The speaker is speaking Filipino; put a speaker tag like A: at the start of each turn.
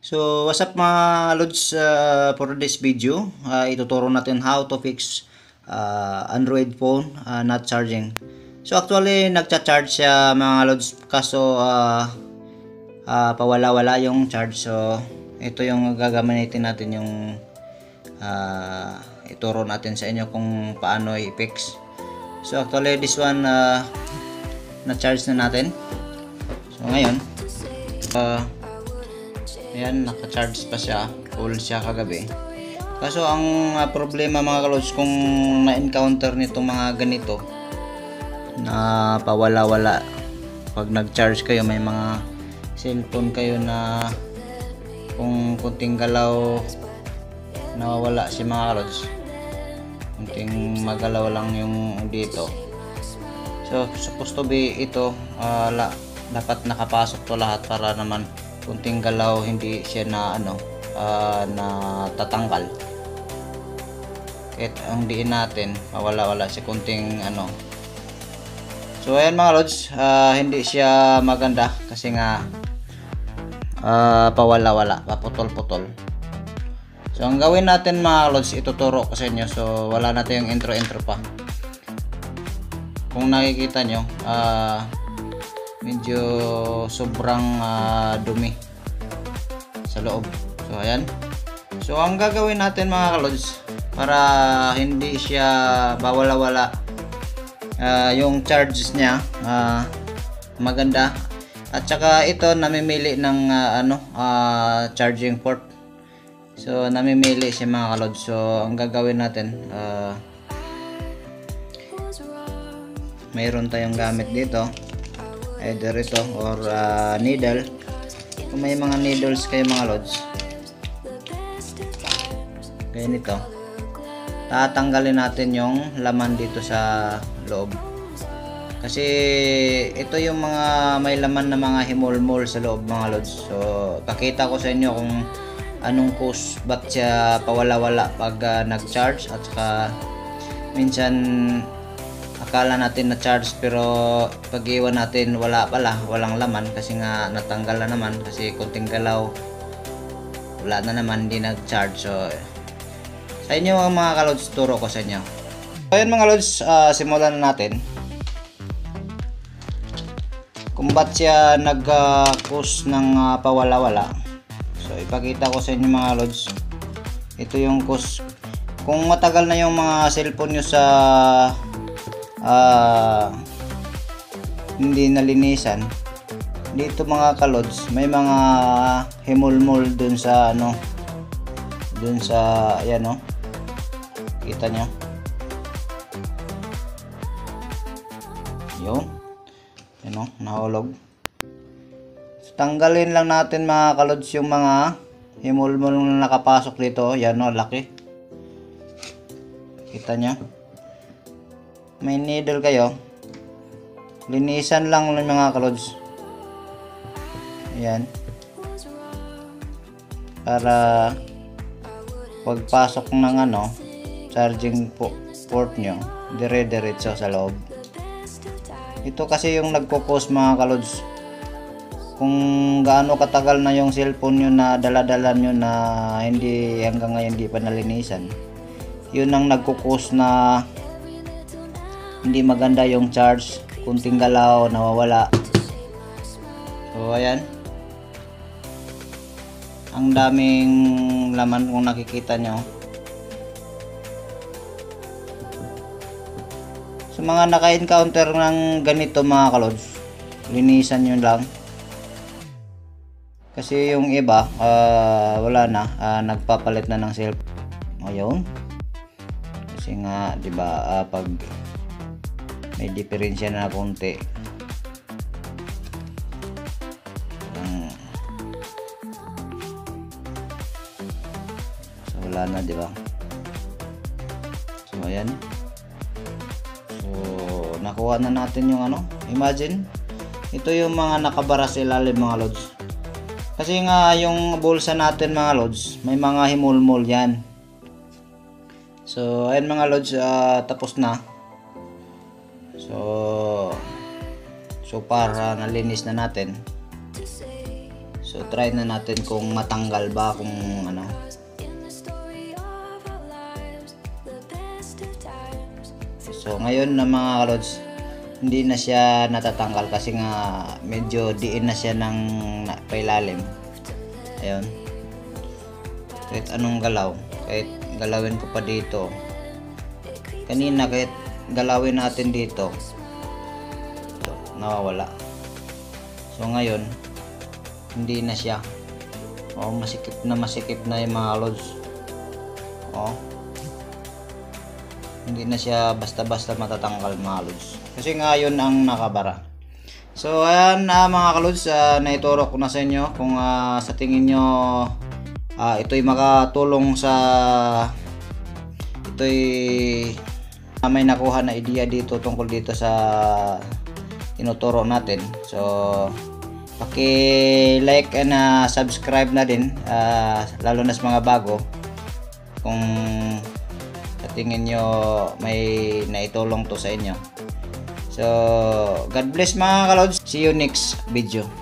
A: So, what's up mga lods, for this video, ituturo natin how to fix Android phone not charging. So, actually, nagcha-charge siya mga lods, kaso pawala-wala yung charge. So, ito yung gagamitin natin, yung ituro natin sa inyo kung paano i-fix. So, actually, this one, na-charge na natin. So, ngayon, ayan, naka-charge pa siya, full siya kagabi. Kaso ang problema mga kalods, kung na-encounter nitong mga ganito na pawala-wala pag nag-charge kayo, may mga cellphone kayo na kung kunting galaw nawawala si mga kalods, kunting magalaw lang yung dito. So supposed to be ito, dapat nakapasok to lahat para naman kunting galaw hindi siya na na tatanggal. Kahit ang diin natin mawala-wala si kunting So ayan mga lods, hindi siya maganda kasi nga pawala-wala, paputol-putol. So ang gawin natin mga lods, ituturo ko sa inyo. So wala natin yung intro pa. Kung nakikita nyo, medyo sobrang dumi sa loob. So ayan. So ang gagawin natin mga kalods, para hindi siya bawala-wala yung charges niya maganda, at saka ito namimili ng charging port. So namimili siya mga kalods. So ang gagawin natin, mayroon tayong gamit dito, either ito or needle. Kung may mga needles kayo mga lods, kaya nito, tatanggalin natin yung laman dito sa loob, kasi ito yung mga may laman na mga himol-mol sa loob mga lods. So pakita ko sa inyo kung anong cause, ba't siya pawala-wala pag nag-charge, at saka minsan akala natin na charge pero pag iwan natin wala pala, walang laman kasi nga natanggal na naman, kasi kunting galaw wala na naman, hindi nag-charge. So sa inyo mga kalods, turo ko sa inyo. So ayun mga lods, simulan na natin kung ba't siya nag-cause ng pawala-wala. So ipakita ko sa inyo mga lods, ito yung cause. Kung matagal na yung mga cellphone nyo sa hindi nalinisan dito mga kalods, may mga himol-mol dun sa dun sa ayan kita nyo yun, nahulog. So, tanggalin lang natin mga kalods yung mga himol-mol na nakapasok dito. Yan laki, kita nyo. May needle kayo, linisan lang ng mga kalods. Ayan, para pagpasok ng charging port nyo, dire-diretso sa loob. Ito kasi yung nagpo-cause mga kalods. Kung gaano katagal na yung cellphone nyo na dala-dala nyo na hindi, hanggang ngayon hindi pa nalinisan, yun ang nagpo-cause na hindi maganda yung charge, kunting galaw nawawala. So ayan, ang daming laman kung nakikita nyo. So mga naka-encounter ng ganito mga kalods, linisan nyo lang, kasi yung iba wala na, nagpapalit na ng cellphone. Ayun, kasi nga 'di ba, pag may diferensya na konti, so wala na, di ba? So ayan, so nakuha na natin yung imagine, ito yung mga nakabara sa ilalim mga lods, kasi nga yung bulsa natin mga lods may mga himol-mol yan. So ayan mga lods, tapos na. So far nalinis na natin. So try na natin kung matanggal ba, kung ano. So ngayon na mga kalods, hindi na siya natatanggal kasi nga medyo diin na siya ng pailalim. Ayun. Kahit anong galaw, kahit galawin ko pa dito. Kanina kahit galawin natin dito, so, nawawala. So ngayon, hindi na siya. Oh, masikip na yung mga kalods. Oh. Hindi na siya basta-basta matatanggal mga kalods. Kasi ngayon ang nakabara. So ayan mga kalods, naituro ko na sa inyo kung sa tingin nyo ito'y makatulong sa may nakuha na idea dito tungkol dito sa tinuturo natin. So paki-like and subscribe na din, lalo na sa mga bago, kung sa tingin nyo may naitulong to sa inyo. So God bless mga kalods, see you next video.